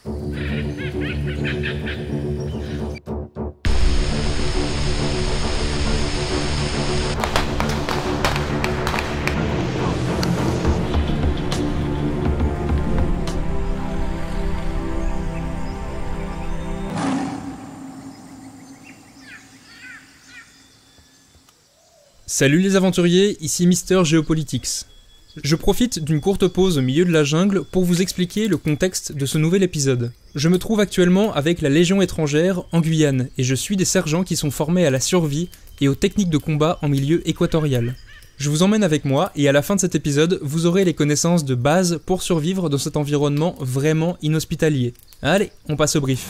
Salut les aventuriers, ici Mister Geopolitics. Je profite d'une courte pause au milieu de la jungle pour vous expliquer le contexte de ce nouvel épisode. Je me trouve actuellement avec la Légion étrangère en Guyane et je suis des sergents qui sont formés à la survie et aux techniques de combat en milieu équatorial. Je vous emmène avec moi et à la fin de cet épisode, vous aurez les connaissances de base pour survivre dans cet environnement vraiment inhospitalier. Allez, on passe au brief.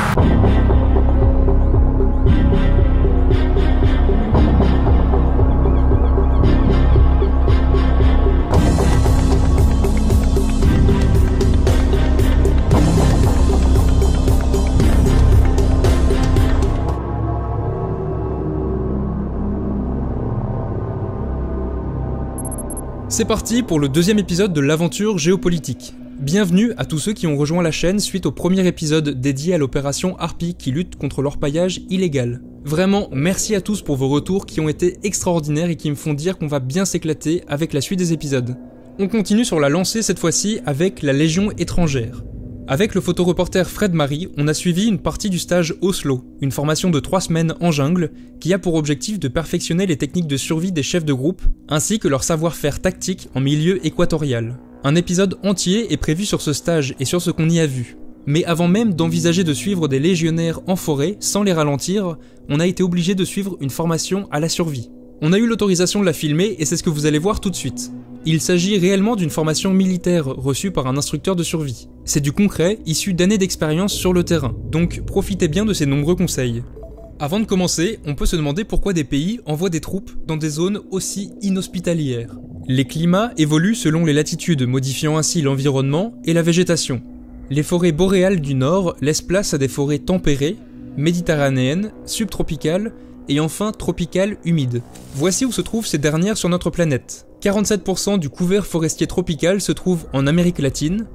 C'est parti pour le deuxième épisode de l'aventure géopolitique. Bienvenue à tous ceux qui ont rejoint la chaîne suite au premier épisode dédié à l'opération Harpie qui lutte contre l'orpaillage illégal. Vraiment, merci à tous pour vos retours qui ont été extraordinaires et qui me font dire qu'on va bien s'éclater avec la suite des épisodes. On continue sur la lancée cette fois-ci avec la Légion étrangère. Avec le photoreporter Fred Marie, on a suivi une partie du stage Oslo, une formation de 3 semaines en jungle, qui a pour objectif de perfectionner les techniques de survie des chefs de groupe, ainsi que leur savoir-faire tactique en milieu équatorial. Un épisode entier est prévu sur ce stage et sur ce qu'on y a vu. Mais avant même d'envisager de suivre des légionnaires en forêt, sans les ralentir, on a été obligé de suivre une formation à la survie. On a eu l'autorisation de la filmer et c'est ce que vous allez voir tout de suite. Il s'agit réellement d'une formation militaire reçue par un instructeur de survie. C'est du concret, issu d'années d'expérience sur le terrain, donc profitez bien de ces nombreux conseils. Avant de commencer, on peut se demander pourquoi des pays envoient des troupes dans des zones aussi inhospitalières. Les climats évoluent selon les latitudes, modifiant ainsi l'environnement et la végétation. Les forêts boréales du nord laissent place à des forêts tempérées, méditerranéennes, subtropicales et enfin tropicales humides. Voici où se trouvent ces dernières sur notre planète. 47% du couvert forestier tropical se trouve en Amérique latine,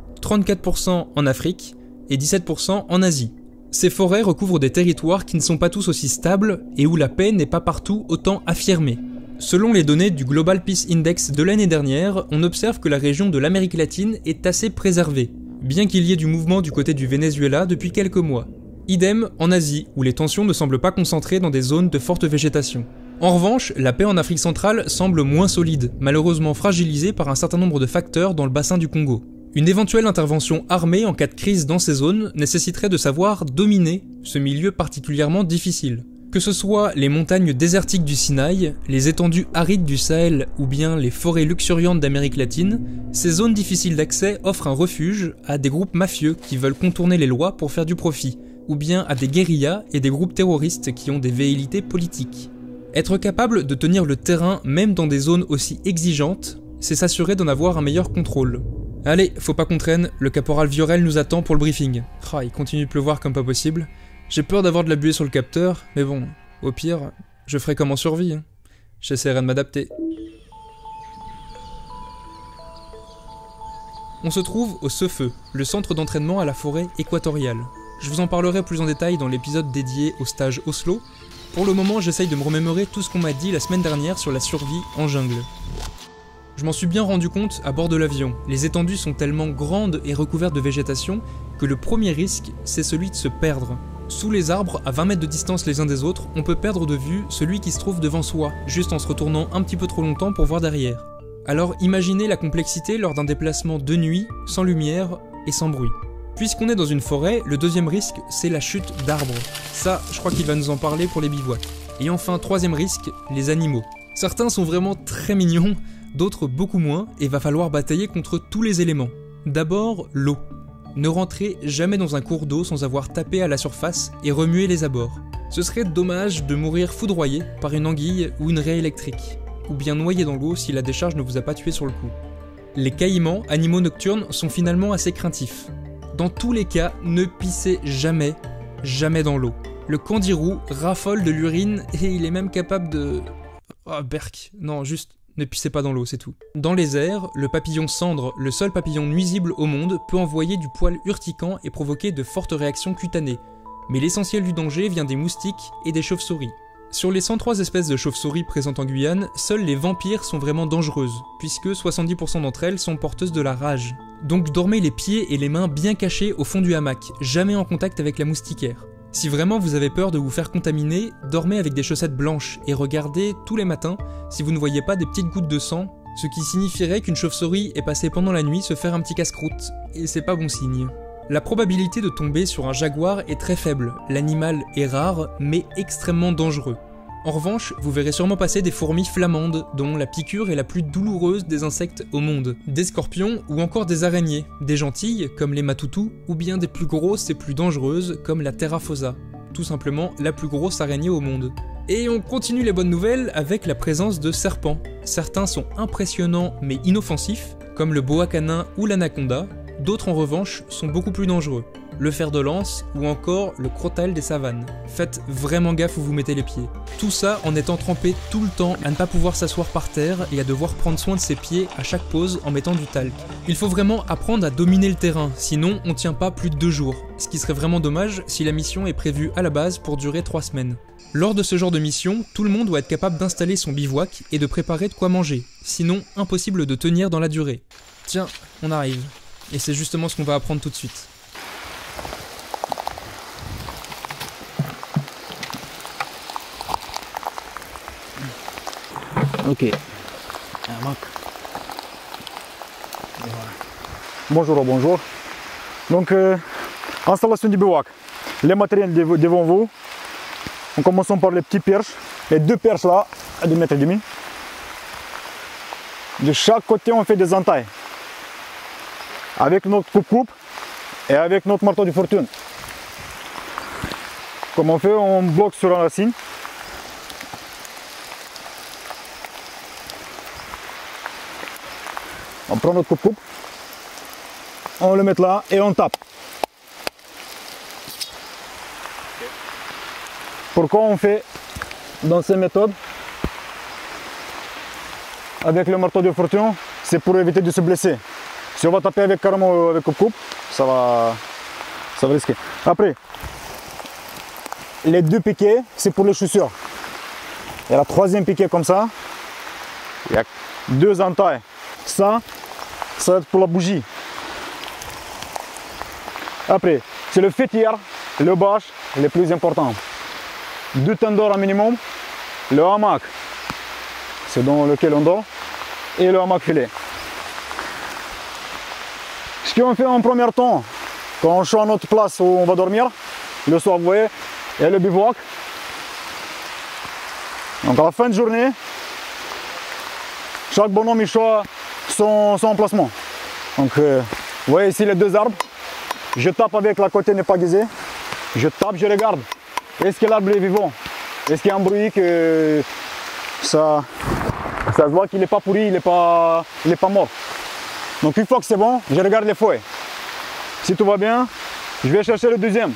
34% en Afrique et 17% en Asie. Ces forêts recouvrent des territoires qui ne sont pas tous aussi stables et où la paix n'est pas partout autant affirmée. Selon les données du Global Peace Index de l'année dernière, on observe que la région de l'Amérique latine est assez préservée, bien qu'il y ait du mouvement du côté du Venezuela depuis quelques mois. Idem en Asie, où les tensions ne semblent pas concentrées dans des zones de forte végétation. En revanche, la paix en Afrique centrale semble moins solide, malheureusement fragilisée par un certain nombre de facteurs dans le bassin du Congo. Une éventuelle intervention armée en cas de crise dans ces zones nécessiterait de savoir dominer ce milieu particulièrement difficile. Que ce soit les montagnes désertiques du Sinaï, les étendues arides du Sahel ou bien les forêts luxuriantes d'Amérique latine, ces zones difficiles d'accès offrent un refuge à des groupes mafieux qui veulent contourner les lois pour faire du profit, ou bien à des guérillas et des groupes terroristes qui ont des velléités politiques. Être capable de tenir le terrain même dans des zones aussi exigeantes, c'est s'assurer d'en avoir un meilleur contrôle. Allez, faut pas qu'on traîne, le caporal Viorel nous attend pour le briefing. Il continue de pleuvoir comme pas possible. J'ai peur d'avoir de la buée sur le capteur, mais bon, au pire, je ferai comme en survie. J'essaierai de m'adapter. On se trouve au Sefeu, le centre d'entraînement à la forêt équatoriale. Je vous en parlerai plus en détail dans l'épisode dédié au stage Oslo. Pour le moment, j'essaye de me remémorer tout ce qu'on m'a dit la semaine dernière sur la survie en jungle. Je m'en suis bien rendu compte à bord de l'avion. Les étendues sont tellement grandes et recouvertes de végétation que le premier risque, c'est celui de se perdre. Sous les arbres, à 20 mètres de distance les uns des autres, on peut perdre de vue celui qui se trouve devant soi, juste en se retournant un petit peu trop longtemps pour voir derrière. Alors imaginez la complexité lors d'un déplacement de nuit, sans lumière et sans bruit. Puisqu'on est dans une forêt, le deuxième risque, c'est la chute d'arbres. Ça, je crois qu'il va nous en parler pour les bivouacs. Et enfin, troisième risque, les animaux. Certains sont vraiment très mignons, d'autres beaucoup moins, et va falloir batailler contre tous les éléments. D'abord, l'eau. Ne rentrez jamais dans un cours d'eau sans avoir tapé à la surface et remué les abords. Ce serait dommage de mourir foudroyé par une anguille ou une raie électrique, ou bien noyé dans l'eau si la décharge ne vous a pas tué sur le coup. Les caïmans, animaux nocturnes, sont finalement assez craintifs. Dans tous les cas, ne pissez jamais dans l'eau. Le kangourou raffole de l'urine et il est même capable de... berk. Non, juste Ne pissez pas dans l'eau, c'est tout. Dans les airs, le papillon cendre, le seul papillon nuisible au monde, peut envoyer du poil urticant et provoquer de fortes réactions cutanées. Mais l'essentiel du danger vient des moustiques et des chauves-souris. Sur les 103 espèces de chauves-souris présentes en Guyane, seules les vampires sont vraiment dangereuses, puisque 70% d'entre elles sont porteuses de la rage. Donc dormez les pieds et les mains bien cachés au fond du hamac, jamais en contact avec la moustiquaire. Si vraiment vous avez peur de vous faire contaminer, dormez avec des chaussettes blanches et regardez tous les matins si vous ne voyez pas des petites gouttes de sang, ce qui signifierait qu'une chauve-souris est passée pendant la nuit se faire un petit casse-croûte, et c'est pas bon signe. La probabilité de tomber sur un jaguar est très faible, l'animal est rare mais extrêmement dangereux. En revanche, vous verrez sûrement passer des fourmis flamandes, dont la piqûre est la plus douloureuse des insectes au monde, des scorpions ou encore des araignées, des gentilles comme les matoutous, ou bien des plus grosses et plus dangereuses comme la Terraphosa, tout simplement la plus grosse araignée au monde. Et on continue les bonnes nouvelles avec la présence de serpents. Certains sont impressionnants mais inoffensifs, comme le boa canin ou l'anaconda, d'autres en revanche sont beaucoup plus dangereux. Le fer de lance ou encore le crotale des savanes. Faites vraiment gaffe où vous mettez les pieds. Tout ça en étant trempé tout le temps, à ne pas pouvoir s'asseoir par terre et à devoir prendre soin de ses pieds à chaque pause en mettant du talc. Il faut vraiment apprendre à dominer le terrain, sinon on tient pas plus de 2 jours, ce qui serait vraiment dommage si la mission est prévue à la base pour durer 3 semaines. Lors de ce genre de mission, tout le monde doit être capable d'installer son bivouac et de préparer de quoi manger, sinon impossible de tenir dans la durée. Tiens, on arrive. Et c'est justement ce qu'on va apprendre tout de suite. Ok. Bonjour, bonjour. Donc, installation du bivouac. Les matériels devant vous. En commençant par les petits perches. Les 2 perches là, à 2,5 m. De chaque côté, on fait des entailles. Avec notre coupe-coupe et avec notre marteau de fortune. Comme on fait, on bloque sur la racine. On prend notre coupe-coupe, on le met là et on tape. Pourquoi on fait dans ces méthodes avec le marteau de fortune? C'est pour éviter de se blesser. Si on va taper avec carrément avec coupe-coupe, ça va risquer. Après, les 2 piquets, c'est pour les chaussures. Et la 3e piquet comme ça, il y a 2 entailles. Ça va être pour la bougie. Après, c'est le fétière, le bâche, le plus important. 2 tendeurs à minimum, le hamac, c'est dans lequel on dort, et le hamac filet. Ce qu'on fait en premier temps, quand on choisit notre place où on va dormir, le soir, vous voyez, et le bivouac. Donc à la fin de journée, chaque bonhomme il choisit son emplacement. Donc vous voyez ici les 2 arbres, je tape avec la côté n'est pas aiguisée, je tape, je regarde, est-ce que l'arbre est vivant, est-ce qu'il y a un bruit que ça se voit qu'il n'est pas pourri, il n'est pas mort. Donc une fois que c'est bon, je regarde les feuilles. Si tout va bien, je vais chercher le 2e.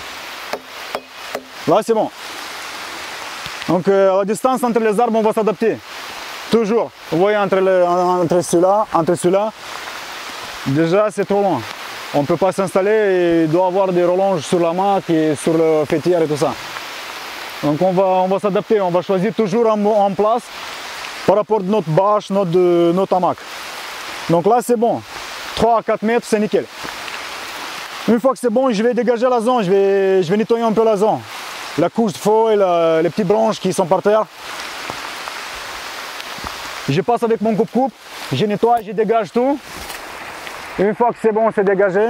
Là c'est bon. Donc à la distance entre les arbres, on va s'adapter. Toujours, vous voyez entre ceux-là, déjà c'est trop loin. On ne peut pas s'installer et il doit y avoir des rallonges sur la hamac et sur le fétière et tout ça. Donc on va s'adapter, on va choisir toujours en place par rapport à notre bâche, notre hamac. Donc là c'est bon, 3 à 4 mètres c'est nickel. Une fois que c'est bon, je vais dégager la zone, je vais nettoyer un peu la zone. La couche de feuilles, les petites branches qui sont par terre. Je passe avec mon coupe-coupe, je nettoie, je dégage tout. Une fois que c'est bon, c'est dégagé.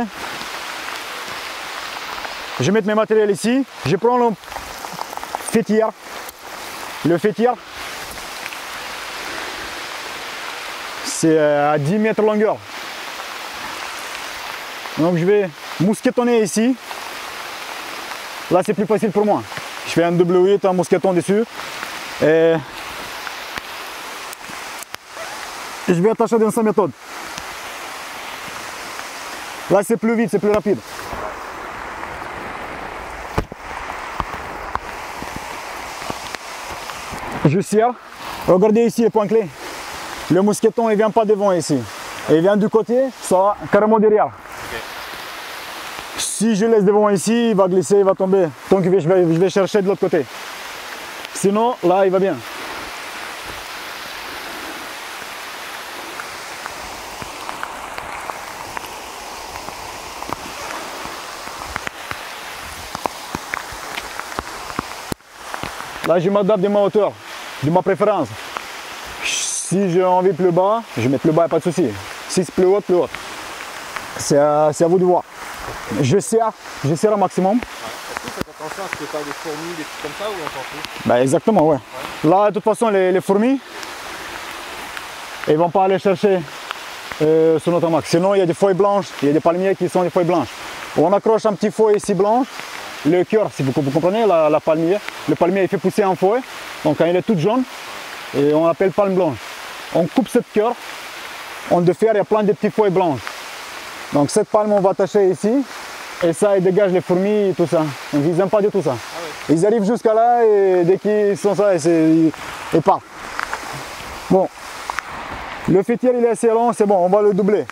Je mets mes matériels ici. Je prends le fétière. Le fétière, c'est à 10 mètres de longueur. Donc je vais mousquetonner ici. Là c'est plus facile pour moi. Je fais un double 8, un mousqueton dessus. Et je vais attacher dans cette méthode. Là c'est plus vite, c'est plus rapide. Je serre. Regardez ici les points clés. Le mousqueton, il ne vient pas devant ici. Et il vient du côté, soit carrément derrière. Ok. Si je laisse devant ici, il va glisser, il va tomber. Donc je vais chercher de l'autre côté. Sinon, là, il va bien. Là, je m'adapte de ma hauteur, de ma préférence. Si j'ai envie plus bas, je mets plus bas, pas de souci. Si c'est plus haut, plus haut. C'est à vous de voir. Je serre au maximum. Ouais. Est-ce que vous faites attention à ce que tu as des fourmis, des trucs comme ça ou on s'en fout? Ben exactement, ouais. Là, de toute façon, les fourmis, ils vont pas aller chercher sur notre max. Sinon, il y a des feuilles blanches, il y a des palmiers qui sont des feuilles blanches. On accroche un petit feuille ici blanche, le cœur, si vous comprenez, la palmier. Le palmier, il fait pousser un feuille, donc quand il est tout jaune, et on l'appelle palme blanche. On coupe cette cœur, on défaire, il y a plein de petites feuilles blanches. Donc cette palme, on va attacher ici, et ça, il dégage les fourmis et tout ça. Donc ils n'aiment pas du tout ça. Ah ouais. Ils arrivent jusqu'à là, et dès qu'ils sont ça, ils partent. Bon, le fétier, il est assez long, c'est bon, on va le doubler.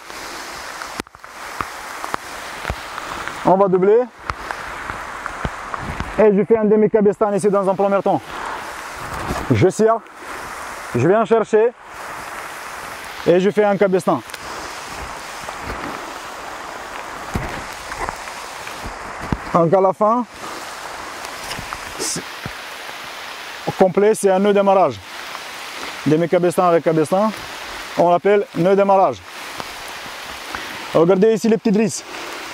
On va doubler. Et je fais un demi-cabestan ici dans un premier temps. Je serre, je viens chercher et je fais un cabestan. Donc à la fin, complet, c'est un nœud d'amarrage. Demi-cabestan avec cabestan, on l'appelle nœud d'amarrage. Regardez ici les petits drisses.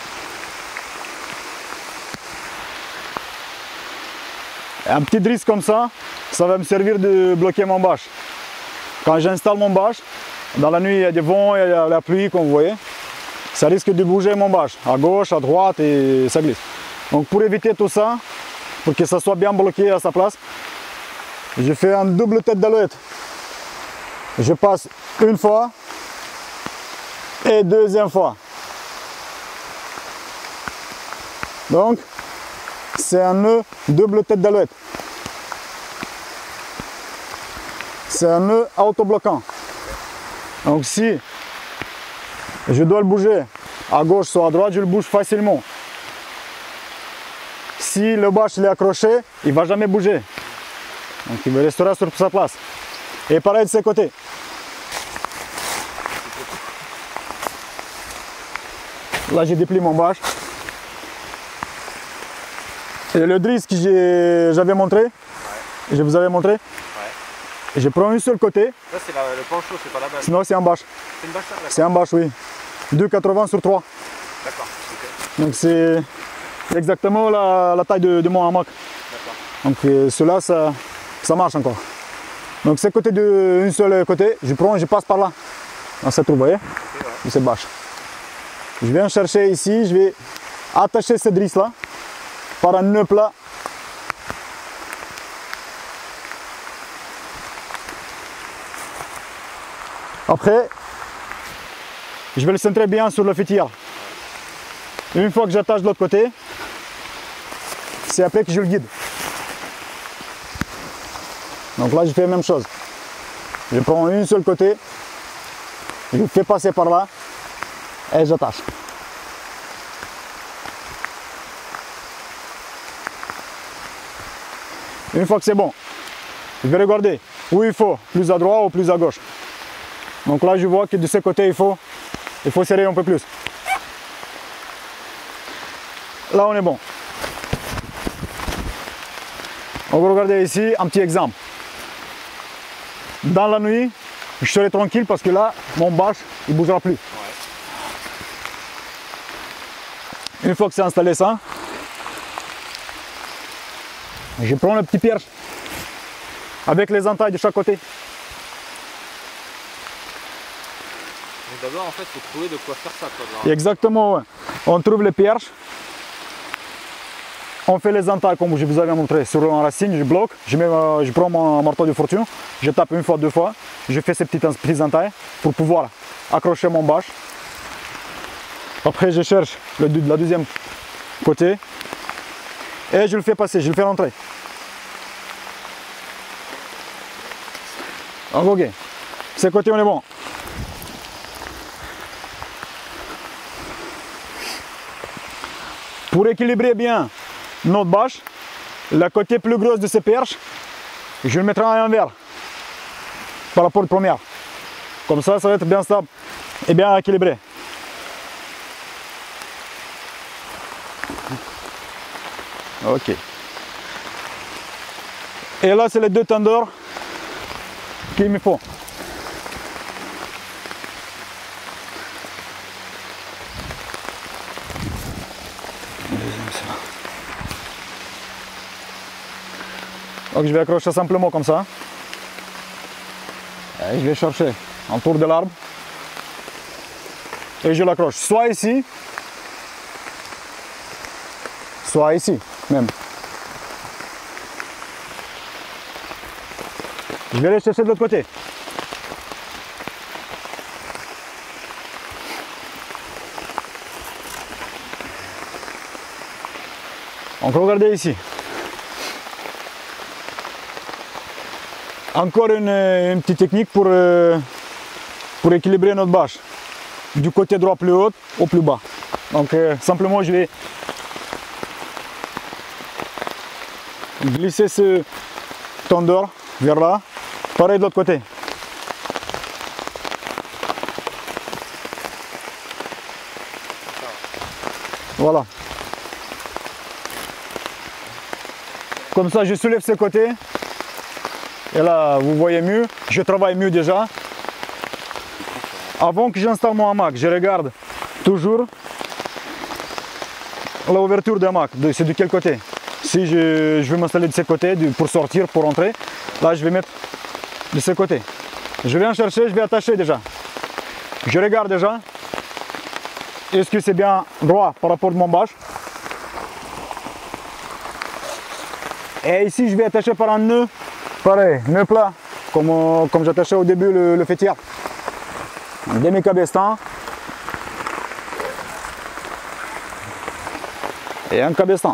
Un petit drisse comme ça va me servir de bloquer mon bâche. Quand j'installe mon bâche, dans la nuit il y a des vents, il y a la pluie comme vous voyez, ça risque de bouger mon bâche, à gauche, à droite et ça glisse. Donc pour éviter tout ça, pour que ça soit bien bloqué à sa place, je fais un double tête d'alouette. Je passe une fois et deuxième fois. Donc c'est un nœud double tête d'alouette. C'est un nœud autobloquant. Donc si je dois le bouger à gauche soit à droite, je le bouge facilement. Si le bâche est accroché, il ne va jamais bouger. Donc il restera sur sa place. Et pareil de ce côté. Là j'ai déplié mon bâche. Et le drisse que j'avais montré, je vous avais montré, je prends une seule côté. Là c'est le pancho, c'est pas la base. Sinon c'est un bâche. C'est une bâche là? C'est un bâche, oui. 2,80 sur 3. D'accord. Okay. Donc c'est exactement la taille de mon hamac. Donc cela, ça marche encore. Donc ce côté d'une seule côté, je prends et je passe par là. Dans cette trou, vous voyez, Okay, ouais. de cette bâche. Je viens chercher ici, je vais attacher cette drisse là par un nœud plat. Après, je vais le centrer bien sur le fétier. Une fois que j'attache de l'autre côté, c'est après que je le guide. Donc là, je fais la même chose. Je prends une seule côté, je le fais passer par là et j'attache. Une fois que c'est bon, je vais regarder où il faut, plus à droite ou plus à gauche. Donc là, je vois que de ce côté, il faut serrer un peu plus. Là, on est bon. On va regarder ici un petit exemple. Dans la nuit, je serai tranquille parce que là, mon bâche, il ne bougera plus. Ouais. Une fois que c'est installé ça, je prends le petit perche avec les entailles de chaque côté. Donc d'abord en fait, il faut trouver de quoi faire ça. Quoi, Exactement, ouais. On trouve les perches, on fait les entailles comme je vous avais montré sur une racine, je bloque, je prends mon marteau de fortune, je tape une fois, deux fois, je fais ces petites entailles pour pouvoir accrocher mon bâche. Après je cherche la deuxième côté et je le fais passer, je le fais rentrer. Donc ok, Ce côté, on est bon. Pour équilibrer bien notre bâche, la côté plus grosse de ces perches, je le mettrai à l'envers par rapport à la première. Comme ça va être bien stable et bien équilibré. Ok. Et là, c'est les deux tendeurs qu'il me faut. Donc je vais accrocher simplement comme ça. Et je vais chercher autour de l'arbre. Et je l'accroche soit ici, soit ici même. Je vais aller chercher de l'autre côté. Donc regardez ici. Encore une petite technique pour équilibrer notre bâche. Du côté droit plus haut au plus bas. Donc simplement je vais glisser ce tendeur vers là. Pareil de l'autre côté. Voilà. Comme ça je soulève ce côté. Et là, vous voyez mieux, je travaille mieux déjà. Avant que j'installe mon hamac, je regarde toujours l'ouverture du hamac, c'est de quel côté. Si je veux m'installer de ce côté pour sortir, pour rentrer, là je vais mettre de ce côté. Je viens chercher, je vais attacher déjà. Je regarde déjà, est-ce que c'est bien droit par rapport à mon bâche. Et ici, je vais attacher par un nœud. Pareil, nœud plat, comme j'attachais au début le fêtière. Demi-cabestan. Et un cabestan.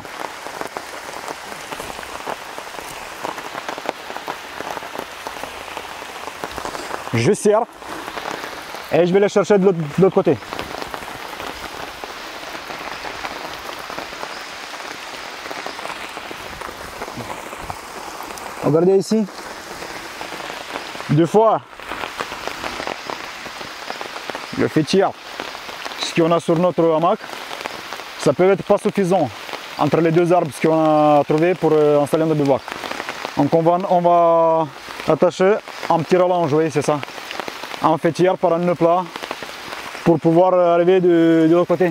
Je serre. Et je vais les chercher de l'autre côté. Regardez ici, deux fois le fêtière, ce qu'on a sur notre hamac, ça peut être pas suffisant entre les deux arbres qu'on a trouvé pour installer notre bivouac. Donc on va attacher un petit rallonge, oui c'est ça, un fêtière par un nœud plat pour pouvoir arriver de l'autre côté.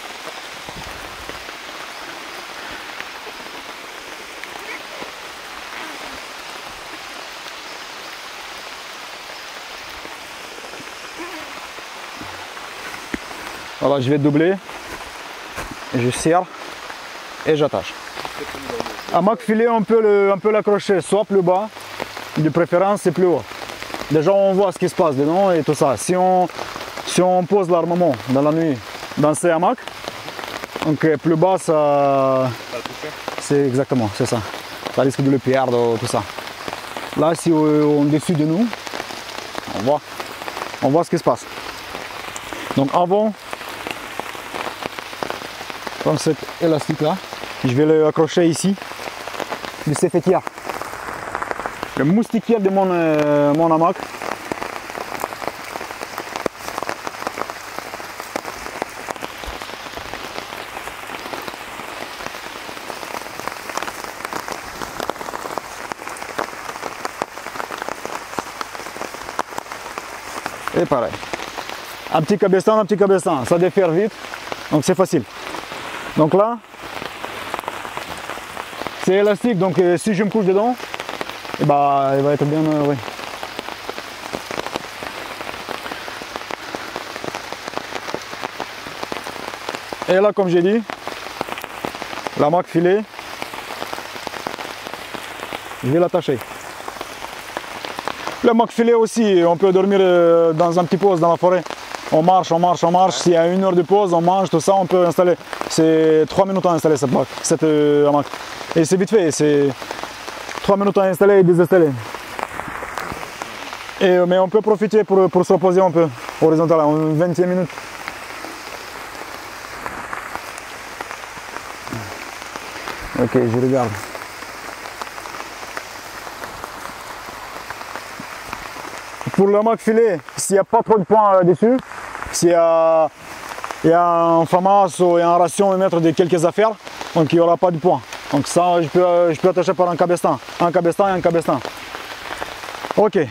Voilà, je vais doubler, je serre et j'attache. Hamac filet, on peut l'accrocher soit plus bas, de préférence c'est plus haut. Déjà on voit ce qui se passe dedans et tout ça. Si on pose l'armement dans la nuit dans ces hamacs, donc plus bas ça... C'est exactement, c'est ça. Ça risque de le perdre, tout ça. Là si on est dessus de nous, on voit ce qui se passe. Donc avant, comme cet élastique là, je vais l'accrocher ici de ces fêtières. Le moustiquier de mon hamac. Et pareil. Un petit cabestan, ça défère vite, donc c'est facile. Donc là, c'est élastique, donc si je me couche dedans, et bah, il va être bien... oui. Et là, comme j'ai dit, l'hamac filet, je vais l'attacher. Le hamac filet aussi, on peut dormir dans un petit pause dans la forêt. On marche, s'il y a 1 heure de pause, on mange, tout ça, on peut installer. C'est 3 minutes à installer cette hamac. Et c'est vite fait, c'est 3 minutes à installer et désinstaller. Mais on peut profiter pour se reposer un peu, horizontal, en 20 minutes. Ok, je regarde. Pour le hamac filet, s'il n'y a pas trop de points dessus, s'il y a un FAMAS ou un ration à mettre de quelques affaires, donc il n'y aura pas de points. Donc ça, je peux attacher par un cabestan et un cabestan. Ok.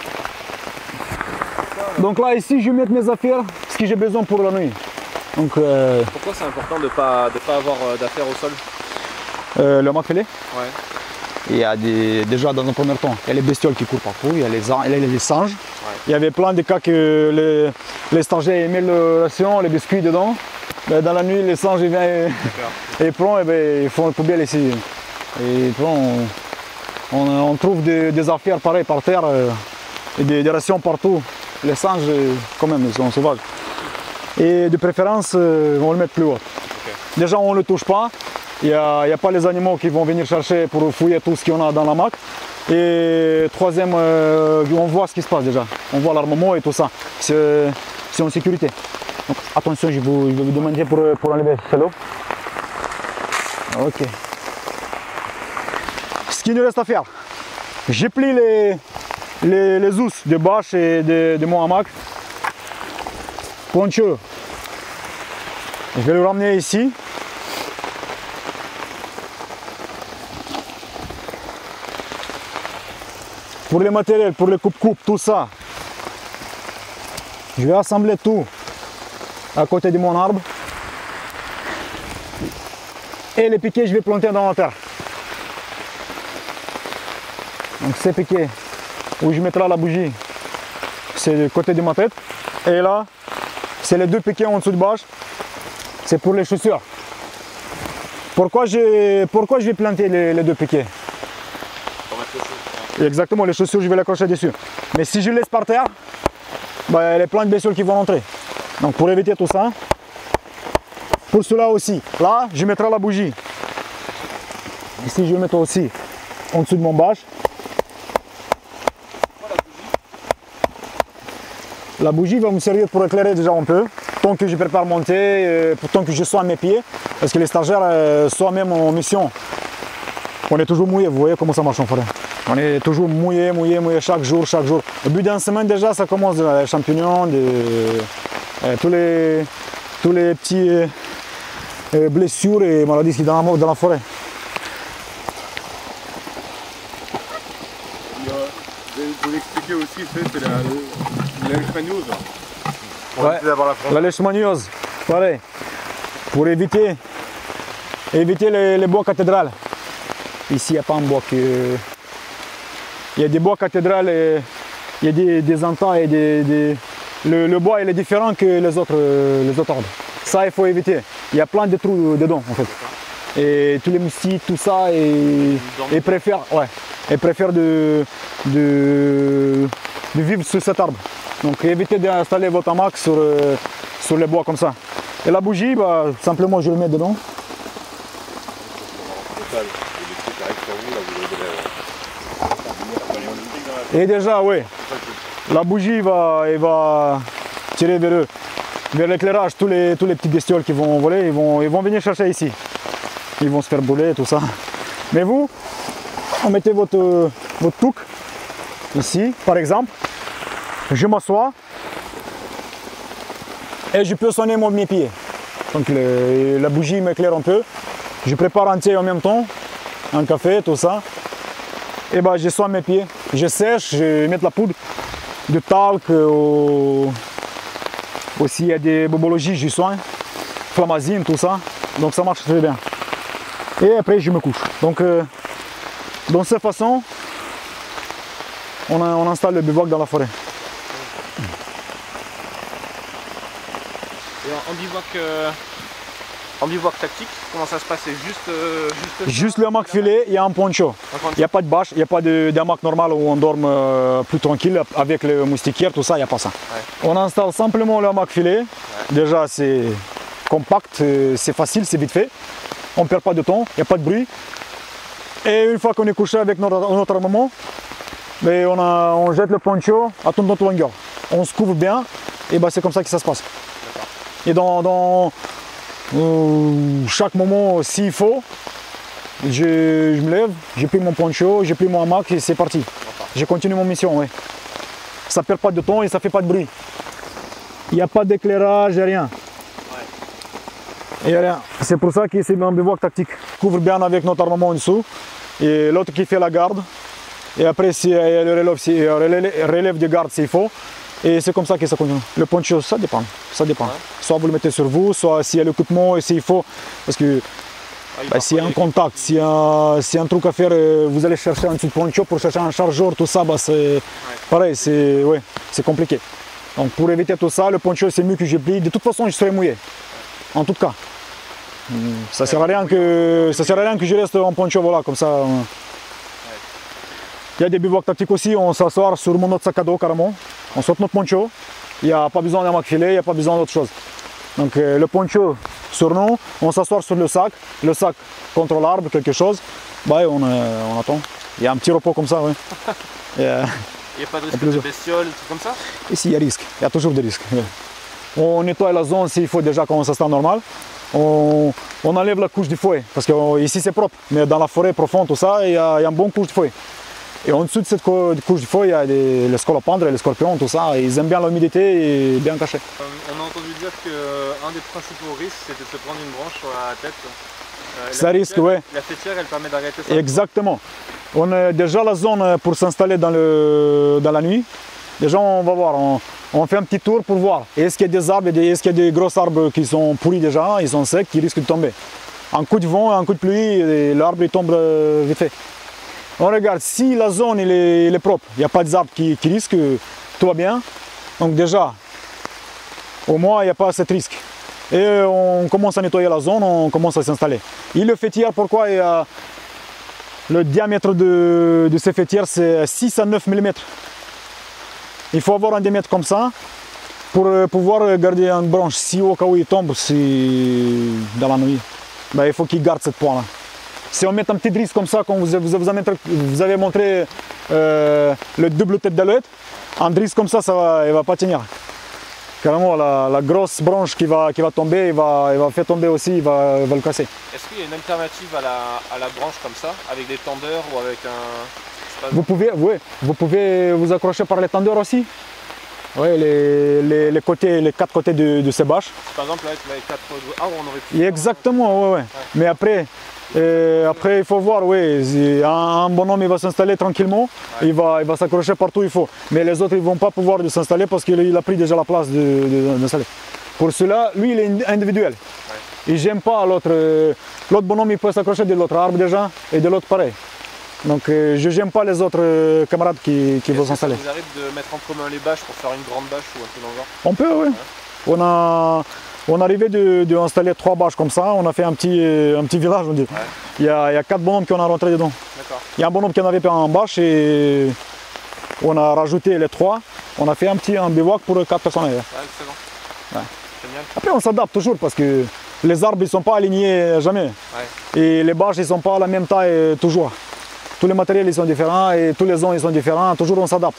Donc là, ici, je vais mettre mes affaires, ce que j'ai besoin pour la nuit. Donc, Pourquoi c'est important de ne pas avoir d'affaires au sol? le hamac filet, Ouais. il y a déjà dans un premier temps, il y a les bestioles qui courent partout, il y a les singes. Ouais. Il y avait plein de cas que les stagiaires aimaient le ration, les biscuits dedans. Mais dans la nuit, les singes viennent et prennent, et ben, ils font une poubelle ici. Et puis on trouve des affaires pareilles par terre, et des rations partout. Les singes, quand même, ils sont sauvages. Et de préférence, on le met plus haut. Okay. Déjà, on ne le touche pas. Il n'y a pas les animaux qui vont venir chercher pour fouiller tout ce qu'il y a dans la hamac. Et troisième, on voit ce qui se passe déjà. On voit l'armement et tout ça. C'est en sécurité. Donc, attention, je vais vous demander pour enlever celle-là. Ok. Ce qu'il nous reste à faire, j'ai plié les os de bâche et de mon hamac. Poncho. Je vais le ramener ici. Pour les matériels, pour les coupes-coupes, tout ça, je vais assembler tout à côté de mon arbre. Et les piquets, je vais planter dans la terre. Donc ces piquets, où je mettrai la bougie, c'est du côté de ma tête. Et là, c'est les deux piquets en dessous de bâche, c'est pour les chaussures. Pourquoi je vais planter les deux piquets? Exactement, les chaussures, je vais les accrocher dessus. Mais si je les laisse par terre, bah, il y a plein de bestioles qui vont entrer. Donc pour éviter tout ça, pour cela aussi, là, je mettrai la bougie. Ici, je vais mettre aussi en dessous de mon bâche. La bougie va me servir pour éclairer déjà un peu, tant que je prépare monter, tant que je sois à mes pieds, parce que les stagiaires sont même en mission. On est toujours mouillé, vous voyez comment ça marche en forêt. On est toujours mouillé chaque jour. Au bout d'une semaine déjà, ça commence les champignons, tous les petits blessures et maladies qui sont dans la forêt. Vous expliquez aussi, c'est la leishmaniose. Ouais, la leishmaniose, pareil. Pour éviter les bois cathédrales. Ici, il n'y a pas un bois que... Il y a des bois cathédrales, et il y a des entailles et le bois il est différent que les autres arbres. Ça, il faut éviter. Il y a plein de trous dedans, en fait. Et tous les moustiques, tout ça, ils préfèrent de vivre sur cet arbre. Donc, évitez d'installer votre hamac sur les bois comme ça. Et la bougie, bah, simplement, je le mets dedans. Et déjà, oui, la bougie va tirer vers l'éclairage tous les petits bestioles qui vont voler, ils vont venir chercher ici. Ils vont se faire brûler, tout ça. Mais vous mettez votre touque ici, par exemple. Je m'assois et je peux sonner mes pieds. Donc la bougie m'éclaire un peu. Je prépare un thé en même temps, un café, tout ça. Et ben, je soigne mes pieds, je sèche, je vais mettre la poudre de talc, aussi il y a des bobologies, je soigne, flamazine, tout ça, donc ça marche très bien. Et après je me couche. Donc de cette façon, on installe le bivouac dans la forêt. Et en bivouac tactique, comment ça se passe? C'est juste le hamac filet, il y a un poncho. Il n'y a pas de bâche, il n'y a pas d'hamac normal où on dorme plus tranquille avec les moustiquaires, tout ça, il n'y a pas ça. Ouais. On installe simplement le hamac filet. Ouais. Déjà, c'est compact, c'est facile, c'est vite fait. On ne perd pas de temps, il n'y a pas de bruit. Et une fois qu'on est couché avec notre armement, Mais on jette le poncho à toute notre longueur. On se couvre bien et bah, c'est comme ça que ça se passe. Et dans chaque moment, s'il faut, je me lève, j'ai pris mon poncho, j'ai pris mon hamac et c'est parti. Je continue mon mission. Ouais. Ça ne perd pas de temps et ça ne fait pas de bruit. Il n'y a pas d'éclairage, il n'y a rien. C'est pour ça que c'est un bivouac tactique. On couvre bien avec notre armement en dessous et l'autre qui fait la garde. Et après, si relève de garde s'il faut. Et c'est comme ça que ça continue. Le poncho, ça dépend. Ça dépend. Ouais. Soit vous le mettez sur vous, soit s'il y a l'équipement et s'il faut. Parce que s'il y a un contact, s'il y a un truc à faire, vous allez chercher un petit poncho pour chercher un chargeur, tout ça, bah, c'est pareil, c'est compliqué. Donc pour éviter tout ça, le poncho c'est mieux que je plie. De toute façon, je serai mouillé. En tout cas. Ça ne sert à rien que je reste en poncho, voilà, comme ça. Il y a des bivouacs tactiques aussi, on s'assoit sur notre sac à dos carrément. On saute notre poncho, il n'y a pas besoin d'un filet, il n'y a pas besoin d'autre chose. Donc le poncho sur nous, on s'assoit sur le sac contre l'arbre, quelque chose, bah, on attend. Il y a un petit repos comme ça, oui. Il n'y a pas de risque de bestioles, tout comme ça? Ici, il y a risque, il y a toujours des risques. Oui. On nettoie la zone s'il faut déjà quand on s'installe normal. On enlève la couche de fouet, parce qu'ici c'est propre, mais dans la forêt profonde, tout ça, il y a une bonne couche de fouet. Et en dessous de cette couche de feuilles, il y a les scolopendres, les scorpions, tout ça. Ils aiment bien l'humidité et bien caché. On a entendu dire qu'un des principaux risques, c'était de se prendre une branche sur la tête. Ça risque, oui. La fêtière, elle permet d'arrêter ça. Exactement. On a déjà la zone pour s'installer dans la nuit. Déjà, on va voir. On fait un petit tour pour voir. Est-ce qu'il y a des arbres, est-ce qu'il y a des gros arbres qui sont pourris déjà, ils sont secs, qui risquent de tomber. Un coup de vent, un coup de pluie, l'arbre tombe vite fait. On regarde si la zone elle est propre, il n'y a pas d'arbres qui risquent, tout va bien. Donc déjà, au moins il n'y a pas ce risque. Et on commence à nettoyer la zone, on commence à s'installer. Et le fêtière, pourquoi le diamètre de ces fêtières c'est 6 à 9 mm. Il faut avoir un diamètre comme ça pour pouvoir garder une branche. Si au cas où il tombe dans la nuit, ben, il faut qu'il garde cette pointe là. Si on met un petit risque comme ça, comme vous avez montré le double tête d'alouette, un risque comme ça, il ne va pas tenir. Carrément, la grosse branche qui va tomber, il va faire tomber aussi, il va le casser. Est-ce qu'il y a une alternative à la branche comme ça, avec des tendeurs ou avec un... Vous pouvez vous accrocher par les tendeurs aussi. Oui, les 4 côtés de ces bâches. Par exemple, avec les 4 arbres, on aurait pu... Exactement, ouais. Mais après, il faut voir, oui, un bonhomme il va s'installer tranquillement, il va s'accrocher partout où il faut. Mais les autres ils ne vont pas pouvoir s'installer parce qu'il a pris déjà la place d'installer. Pour cela, lui il est individuel. Et j'aime pas l'autre bonhomme il peut s'accrocher de l'autre arbre déjà et de l'autre pareil. Donc je n'aime pas les autres camarades qui vont s'installer. Ça vous arrive de mettre en commun les bâches pour faire une grande bâche ou un peu dans le genre? On peut, oui. Ouais. On arrivait d'installer 3 bâches comme ça, on a fait un petit village, on dit. Ouais. Il y a 4 bonhommes qui ont rentré dedans. Il y a un bonhomme qui en avait fait en bâche et on a rajouté les 3. On a fait un bivouac pour 4 personnes. Ouais, excellent. Ouais. Génial. Après on s'adapte toujours parce que les arbres ils ne sont pas alignés jamais. Ouais. Et les bâches ils ne sont pas à la même taille toujours. Tous les matériels ils sont différents et tous les ans ils sont différents, toujours on s'adapte.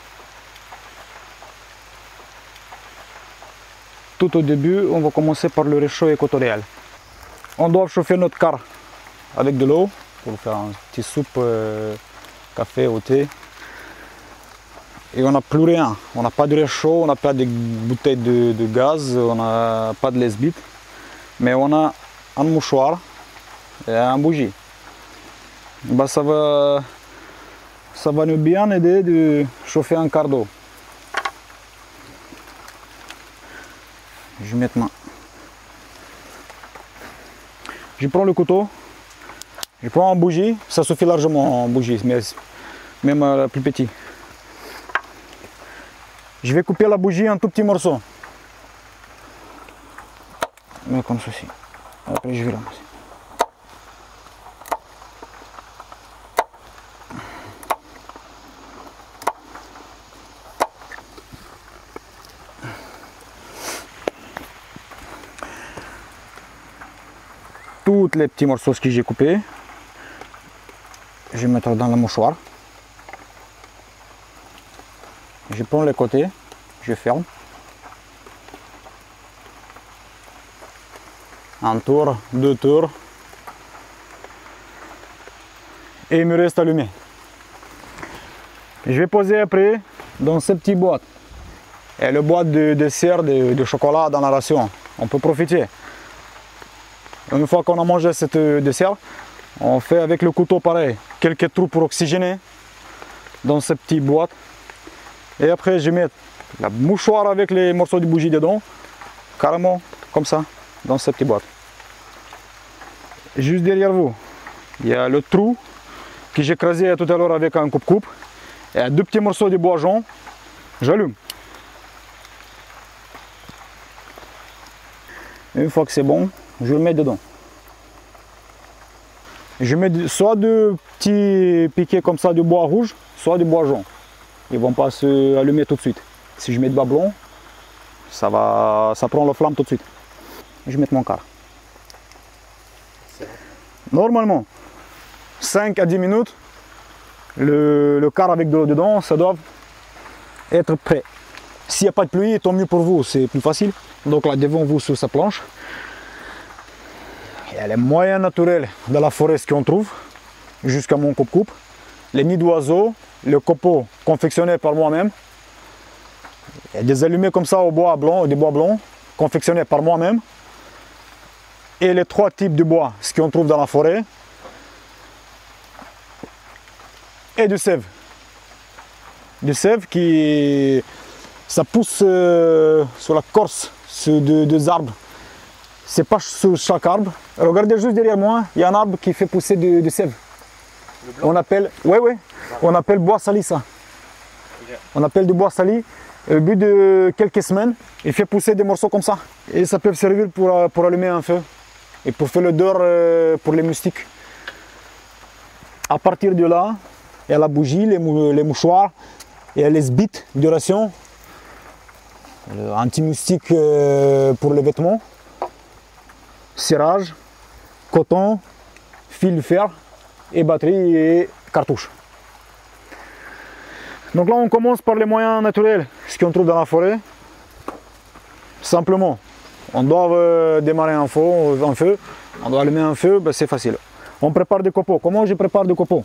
Tout au début, on va commencer par le réchaud équatorial. On doit chauffer notre car avec de l'eau pour faire un petit soupe, café ou thé. Et on n'a plus rien. On n'a pas de réchaud, on n'a pas de bouteilles de gaz, on n'a pas de lèse-bite. Mais on a un mouchoir et un bougie. Bah, ça va nous bien aider de chauffer un quart d'eau. Je vais maintenant. Je prends le couteau, je prends un bougie, ça suffit largement en bougie, mais même plus petit. Je vais couper la bougie en tout petits morceaux. Mais comme ceci. Après je vais ramasser. Tous les petits morceaux que j'ai coupés, je vais mettre dans le mouchoir. Je prends les côtés, je ferme. Un tour, 2 tours. Et il me reste allumé. Je vais poser après dans ces petites boîtes. Et le boîte de dessert de chocolat dans la ration. On peut profiter. Une fois qu'on a mangé cette dessert, on fait avec le couteau pareil. Quelques trous pour oxygéner dans ces petites boîtes. Et après je mets la mouchoir avec les morceaux de bougie dedans. Carrément comme ça, dans ces petites boîtes. Juste derrière vous, il y a le trou que j'ai écrasé tout à l'heure avec un coupe-coupe. Et 2 petits morceaux de bois jaune. J'allume. Une fois que c'est bon, je le mets dedans. Je mets soit 2 petits piquets comme ça de bois rouge, soit de bois jaune. Ils ne vont pas se allumer tout de suite. Si je mets de bois blanc, ça prend la flamme tout de suite. Je mets mon quart. Normalement, 5 à 10 minutes, le quart avec de l'eau dedans, ça doit être prêt. S'il n'y a pas de pluie, tant mieux pour vous, c'est plus facile. Donc là, devant vous sur sa planche, il y a les moyens naturels de la forêt qu'on trouve, jusqu'à mon coupe-coupe. Les nids d'oiseaux, le copeau confectionné par moi-même. Il y a des allumés comme ça au bois blanc, des bois blancs, confectionnés par moi-même. Et les 3 types de bois, ce qu'on trouve dans la forêt. Et du sève. Du sève qui ça pousse sur la corse des arbres. C'est pas sur chaque arbre. Regardez juste derrière moi, il y a un arbre qui fait pousser du sève. On appelle, on appelle bois sali ça. Okay. On appelle du bois sali. Au bout de quelques semaines, il fait pousser des morceaux comme ça. Et ça peut servir pour allumer un feu. Et pour faire l'odeur pour les moustiques. À partir de là, il y a la bougie, les mouchoirs, il y a les bites de ration, anti-moustique pour les vêtements, serrage, coton, fil de fer et batterie et cartouche. Donc là on commence par les moyens naturels, ce qu'on trouve dans la forêt. Simplement, on doit démarrer un feu, on doit allumer un feu, ben c'est facile. On prépare des copeaux. Comment je prépare des copeaux?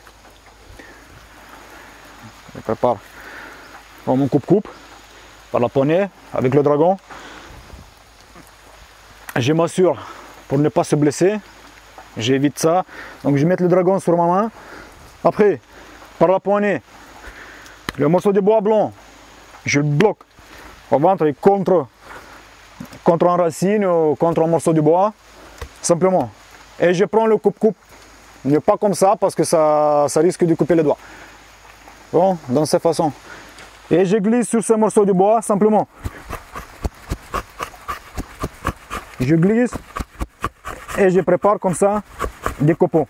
Je prépare par mon coupe-coupe, par la poignée, avec le dragon. Je m'assure pour ne pas se blesser. J'évite ça. Donc je mets le dragon sur ma main. Après, par la poignée, le morceau de bois blanc, je le bloque au ventre et contre une racine ou contre un morceau de bois. Simplement. Et je prends le coupe-coupe. Mais pas comme ça parce que ça risque de couper les doigts. Bon, dans cette façon. Et je glisse sur ce morceau de bois simplement. Je glisse et je prépare comme ça des copeaux.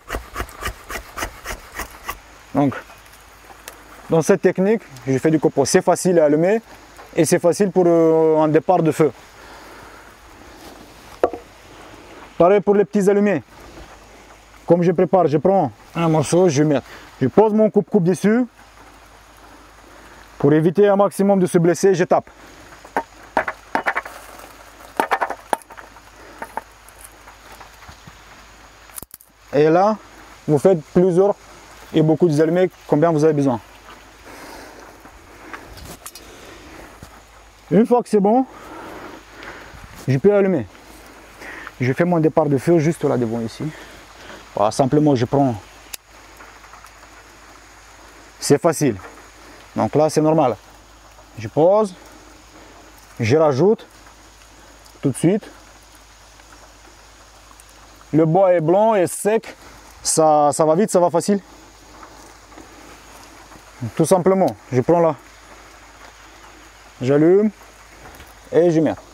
Donc, dans cette technique, je fais du copeau. C'est facile à allumer et c'est facile pour un départ de feu. Pareil pour les petits allumés. Comme je prépare, je prends un morceau, je pose mon coupe-coupe dessus. Pour éviter un maximum de se blesser, je tape. Et là, vous faites plusieurs et beaucoup d'allumés, combien vous avez besoin. Une fois que c'est bon, je peux allumer. Je fais mon départ de feu juste là devant ici. Voilà, simplement je prends. C'est facile. Donc là c'est normal. Je pose. Je rajoute. Tout de suite. Le bois est blanc et sec. Ça va vite, ça va facile. Tout simplement, je prends là. J'allume. Et je mets.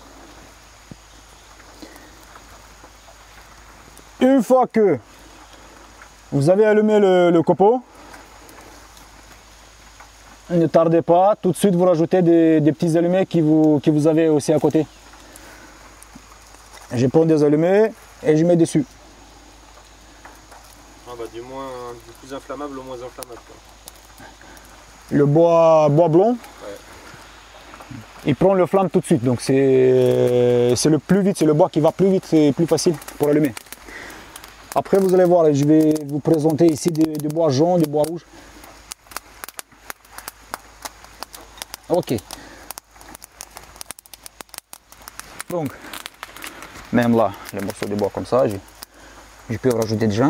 Une fois que vous avez allumé le copeau, ne tardez pas, tout de suite vous rajoutez des petits allumés qui vous avez aussi à côté. Je prends des allumés et je mets dessus. Ah bah du plus inflammable au moins inflammable, quoi. Le bois blanc, ouais. il prend le flamme tout de suite. Donc c'est le plus vite, c'est le bois qui va plus vite, c'est plus facile pour allumer. Après vous allez voir, je vais vous présenter ici du bois jaune, du bois rouge. Ok. Donc, même là, les morceaux de bois comme ça, je peux rajouter déjà.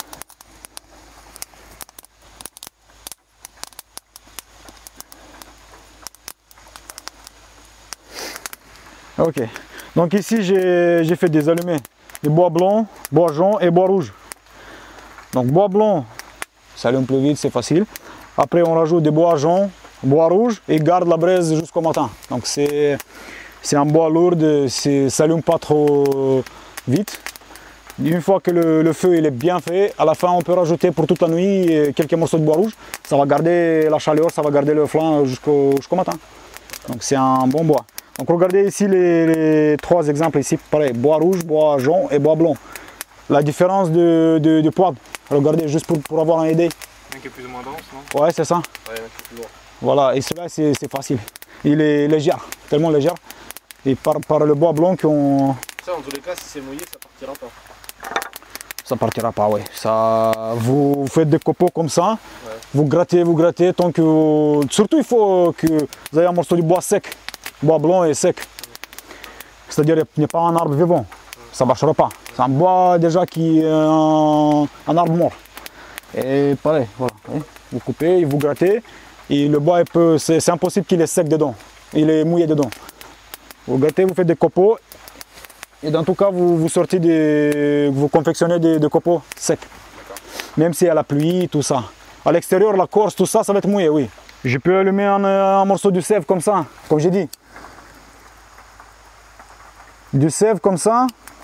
Ok, donc ici j'ai fait des allumés de bois blanc, bois jaune et bois rouge. Donc bois blanc, ça allume plus vite, c'est facile. Après on rajoute des bois jaune, bois rouge et garde la braise jusqu'au matin. Donc c'est un bois lourd, ça s'allume pas trop vite. Une fois que le feu il est bien fait, à la fin on peut rajouter pour toute la nuit quelques morceaux de bois rouge. Ça va garder la chaleur, ça va garder le flanc jusqu'au matin. Donc c'est un bon bois. Donc regardez ici les trois exemples ici, pareil, bois rouge, bois jaune et bois blanc. La différence de poids, regardez juste pour avoir une idée. Un qui est plus ou moins dense, non? Ouais, c'est ça. Ouais, il y en a qui est plus lourd. Voilà, et celui-là c'est facile. Il est léger, tellement léger. Et par le bois blanc qu'on... Ça, en tous les cas, si c'est mouillé, ça partira pas. Ça partira pas, oui. Ça, vous faites des copeaux comme ça, Ouais. vous grattez tant que... Surtout il faut que vous ayez un morceau de bois sec. Bois blanc et sec. C'est-à-dire il n'y a pas un arbre vivant. Ça ne marchera pas. C'est un bois déjà qui est un arbre mort. Et pareil, voilà. Vous coupez, vous grattez. Et le bois, c'est impossible qu'il est sec dedans. Il est mouillé dedans. Vous grattez, vous faites des copeaux. Et dans tout cas, vous sortez vous confectionnez des copeaux secs. Même s'il y a la pluie, tout ça. À l'extérieur, la corse, tout ça, ça va être mouillé, oui. Je peux allumer un morceau de sève comme ça, comme j'ai dit. Du sève comme ça,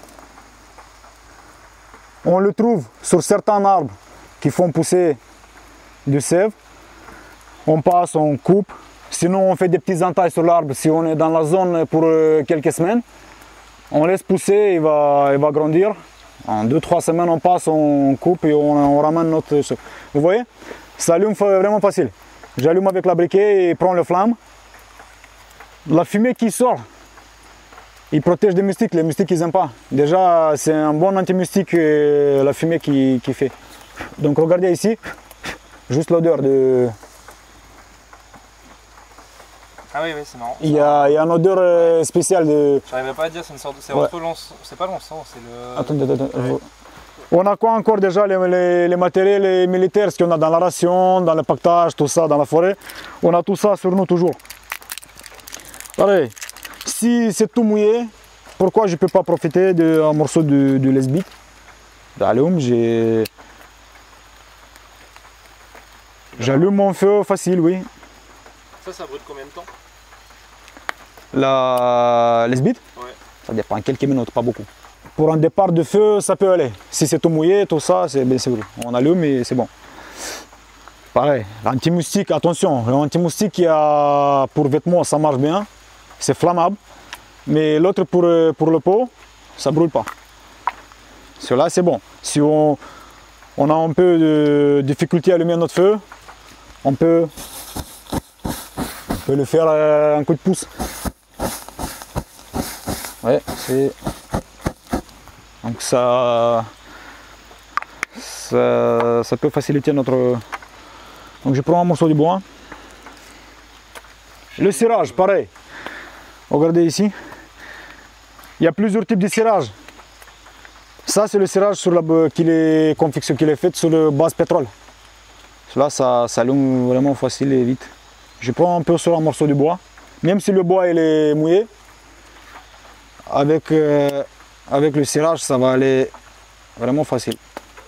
on le trouve sur certains arbres qui font pousser du sève. On passe, on coupe. Sinon, on fait des petits entailles sur l'arbre si on est dans la zone pour quelques semaines. On laisse pousser, il va grandir. En 2-3 semaines, on passe, on coupe et on ramène notre... Vous voyez? Ça allume vraiment facile. J'allume avec la briquet et prends le flamme. La fumée qui sort, il protège des moustiques. Les moustiques, ils n'aiment pas. Déjà, c'est un bon anti-moustique, la fumée qui fait. Donc, regardez ici, juste l'odeur de... Ah oui, c'est marrant. Il y a une odeur spéciale de... J'arrivais pas à dire, c'est une sorte de... C'est Ouais. c'est pas l'encens, c'est le... Attendez. Ouais. On a quoi encore déjà les matériels militaires, ce qu'on a dans la ration, dans le pactage, tout ça, dans la forêt. On a tout ça sur nous toujours. Pareil, si c'est tout mouillé, pourquoi je ne peux pas profiter d'un morceau de lesbite, d'allume, j'allume mon feu facile, oui. Ça brûle combien de temps? La lesbite, Ouais. ça dépend, quelques minutes, pas beaucoup. Pour un départ de feu, ça peut aller. Si c'est tout mouillé, tout ça, c'est bien sûr. On allume et c'est bon. Pareil, l'anti-moustique, attention, l'anti-moustique qui a pour vêtements, ça marche bien. C'est flammable. Mais l'autre pour le pot, ça brûle pas. Celui-là, c'est bon. Si on a un peu de difficulté à allumer notre feu, on peut le faire un coup de pouce. Ouais, c'est... Donc ça peut faciliter notre... Donc je prends un morceau de bois. Le cirage, pareil. Regardez ici. Il y a plusieurs types de cirage. Ça c'est le cirage qu'il est fait sur la base pétrole. Cela ça allume vraiment facile et vite. Je prends un peu sur un morceau de bois. Même si le bois il est mouillé, avec le cirage, ça va aller vraiment facile.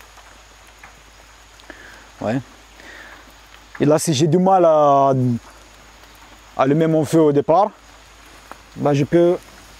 Ouais. Et là, si j'ai du mal à allumer mon feu au départ, bah, je peux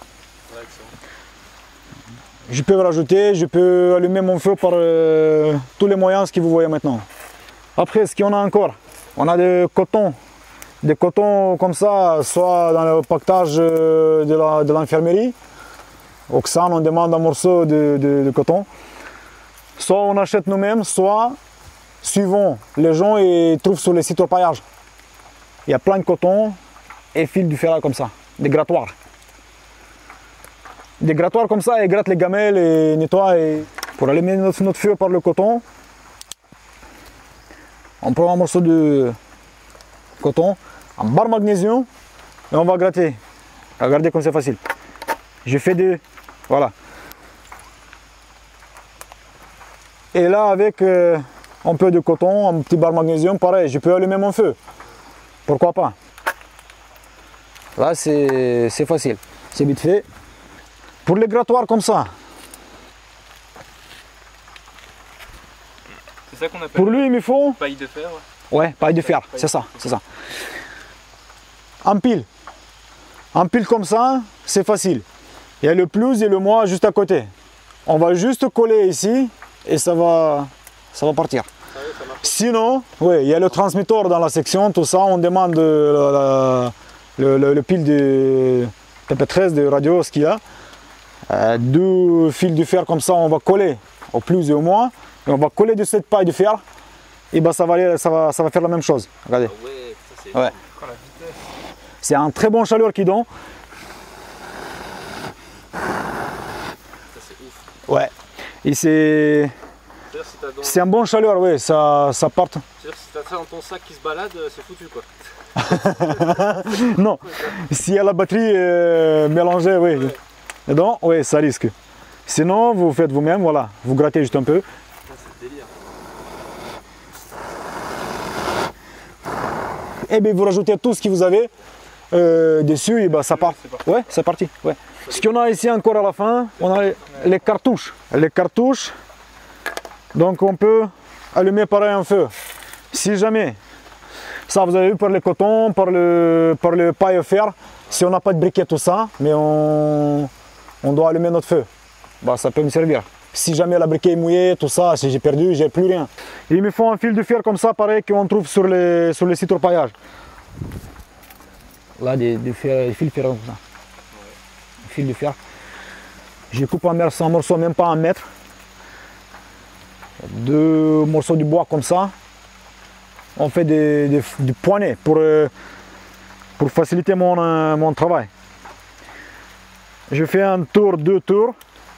rajouter, je peux allumer mon feu par tous les moyens que vous voyez maintenant. Après, ce qu'on a encore, on a des cotons comme ça, soit dans le pactage de l'infirmerie. Au Xan, on demande un morceau de coton. Soit on achète nous-mêmes, soit suivant les gens et trouvent sur les sites orpaillage. Il y a plein de coton et fil du ferraille comme ça. des grattoirs. Des grattoirs comme ça, ils grattent les gamelles et nettoient. Et pour allumer notre feu par le coton, on prend un morceau de coton, en barre magnésium, et on va gratter. Regardez comme c'est facile. Je fais des... Voilà. Et là, avec un peu de coton, un petit barre magnésium, pareil, je peux allumer mon feu. Pourquoi pas? Là, c'est facile. C'est vite fait. Pour les grattoirs comme ça, C'est ça qu'on appelle pour lui, il me faut... paille de fer. Ouais, paille de fer, c'est ça, c'est ça. En pile. En pile comme ça, c'est facile. Il y a le plus et le moins juste à côté. On va juste coller ici et ça va partir. Sinon, oui, il y a le transmetteur dans la section, tout ça, on demande le pile de TP13 de radio, ce qu'il y a. 2 fils de fer comme ça, on va coller au plus et au moins. Et on va coller de cette paille de fer. Et ben ça va faire la même chose. Regardez. Ah ouais, ça c'est Ouais. oh, la vitesse. C'est un très bon chaleur qui donne. Ça c'est ouf. Ouais. Et c'est un bon chaleur, oui, ça part. C'est-à-dire si t'as ça dans ton sac qui se balade, c'est foutu quoi. Non, s'il y a la batterie mélangée, oui. Ouais. Dedans, oui, ça risque. Sinon, vous faites vous-même, voilà, vous grattez juste un peu. C'est le délire. Et bien vous rajoutez tout ce que vous avez dessus et ben ça part. Ouais, c'est parti. Ouais. Ce qu'on a ici encore à la fin, on a les cartouches. Les cartouches, donc on peut allumer pareil un feu. Si jamais, ça vous avez vu par le coton, par le paille à fer, si on n'a pas de briquet tout ça, mais on doit allumer notre feu, bah, ça peut me servir. Si jamais la briquet est mouillée, tout ça, si j'ai perdu, j'ai plus rien. Il me faut un fil de fer comme ça, pareil qu'on trouve sur les sites de paillage. Là, des fils de fer comme ça. Un fil de fer. Je coupe en morceaux, même pas 1 mètre. 2 morceaux de bois comme ça. On fait des poignées pour faciliter mon travail. Je fais un tour, 2 tours.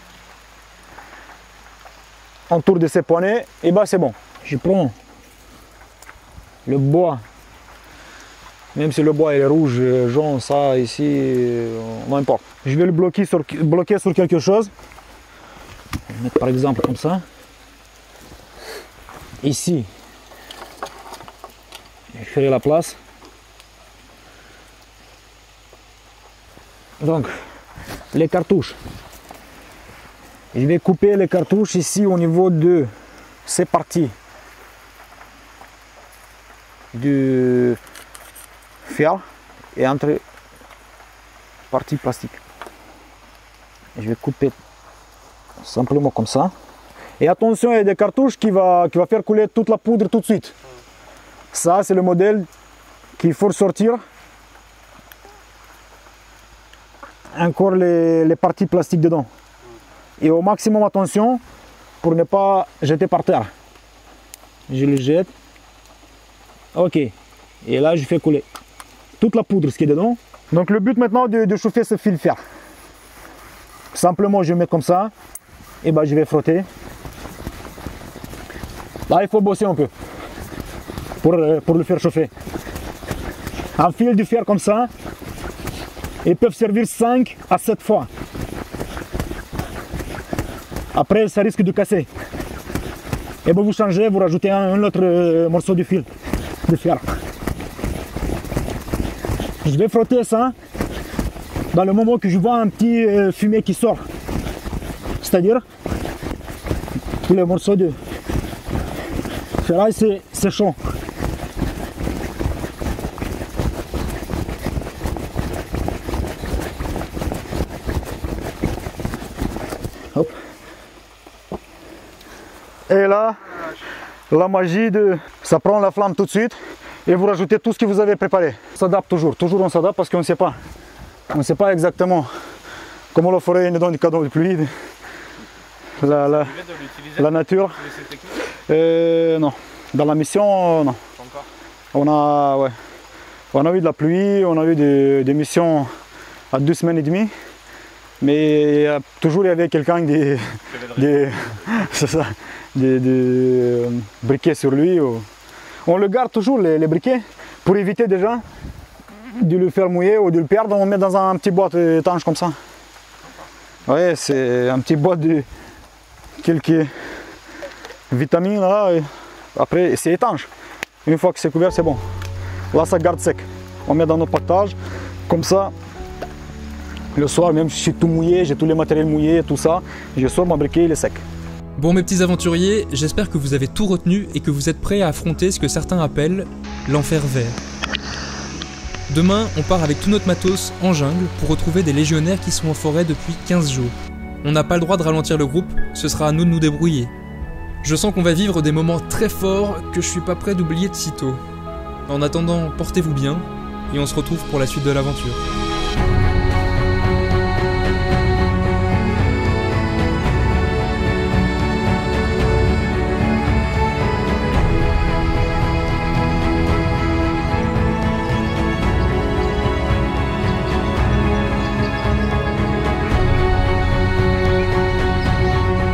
Un tour de ces poignées et bah c'est bon. Je prends le bois, même si le bois est rouge, jaune, ça ici, n'importe. Je vais le bloquer sur quelque chose. Je vais mettre par exemple comme ça. Ici, je ferai la place. Donc, les cartouches. Je vais couper les cartouches ici au niveau de ces parties du fer et entre parties plastiques. Je vais couper simplement comme ça. Et attention, il y a des cartouches qui va faire couler toute la poudre tout de suite. Ça, c'est le modèle qu'il faut sortir. Encore les parties plastiques dedans. Et au maximum attention pour ne pas jeter par terre. Je le jette. Ok. Et là je fais couler toute la poudre ce qui est dedans. Donc le but maintenant de chauffer ce fil fer. Simplement je mets comme ça. Et ben je vais frotter. Là il faut bosser un peu pour le faire chauffer. Un fil de fer comme ça. Ils peuvent servir 5 à 7 fois. Après, ça risque de casser. Et bien vous changez, vous rajoutez un autre morceau de fil de fer. Je vais frotter ça dans le moment que je vois un petit fumée qui sort. C'est-à-dire, tous les morceaux de ferraille, c'est chaud. Hop. Et là, la magie ça prend la flamme tout de suite et vous rajoutez tout ce que vous avez préparé. On s'adapte toujours on s'adapte parce qu'on ne sait pas. On ne sait pas exactement comment la forêt nous donne du cadeau de pluie, la nature. Non, dans la mission, non. On a eu de la pluie, on a eu des missions à 2 semaines et demie. Mais toujours il y avait quelqu'un des briquets sur lui. On le garde toujours les briquets pour éviter déjà de le faire mouiller ou de le perdre. On le met dans un petit boîte étanche comme ça. Ouais, c'est un petit boîte de quelques vitamines là. Et après c'est étanche. Une fois que c'est couvert, c'est bon. Là ça garde sec. On met dans notre pactage comme ça. Le soir, même si je suis tout mouillé, j'ai tous les matériels mouillés, tout ça, je sors mon briquet, il est sec. Bon mes petits aventuriers, j'espère que vous avez tout retenu et que vous êtes prêts à affronter ce que certains appellent l'enfer vert. Demain, on part avec tout notre matos en jungle pour retrouver des légionnaires qui sont en forêt depuis 15 jours. On n'a pas le droit de ralentir le groupe, ce sera à nous de nous débrouiller. Je sens qu'on va vivre des moments très forts que je suis pas prêt d'oublier de sitôt. En attendant, portez-vous bien et on se retrouve pour la suite de l'aventure.